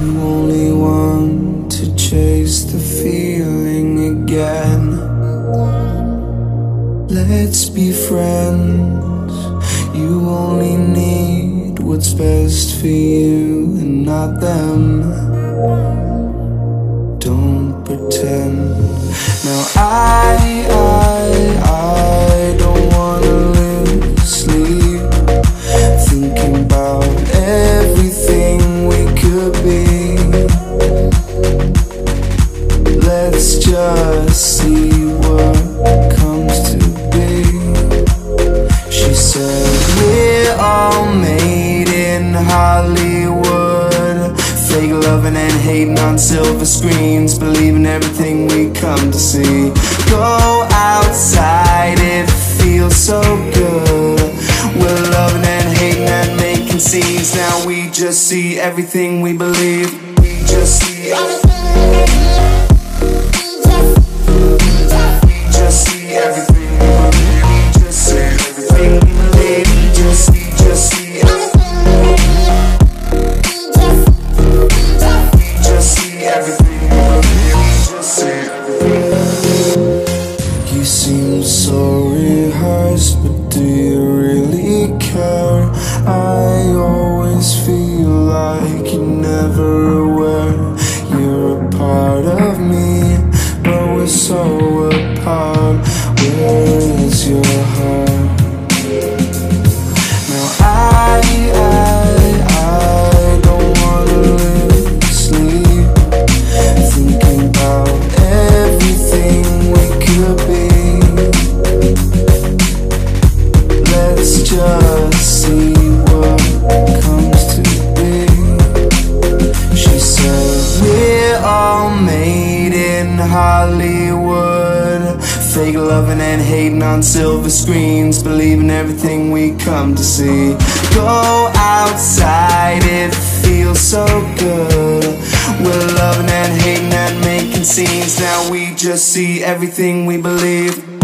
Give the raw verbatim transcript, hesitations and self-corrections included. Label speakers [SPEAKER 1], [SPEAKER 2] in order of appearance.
[SPEAKER 1] You only want to chase the feeling again. Let's be friends. You only need what's best for you and not them. Don't pretend. Now I, I, I don't wanna lose sleep thinking about everything we could be. Let's just see what comes to be. She said we're all made in Hollywood, fake loving and hating on silver screens, believing everything we come to see. Go outside, it feels so good. We're loving and hating and making scenes. Now we just see everything we believe. We just see everything. We just see everything we believe. We just see everything we believe. We just see, just see everything. We just see everything we believe. We just see everything. You seem so rehearsed, but do you really care? I always feel like you're never aware. You're a part of me, but we're so apart. Where is your heart? Now I, I, I don't wanna lose sleep thinking about everything we could be. Let's just see what comes to be. She said we're all made in Hollywood, fake loving and hating on silver screens, believing everything we come to see. Go outside, it feels so good. We're loving and hating and making scenes. Now we just see everything we believe.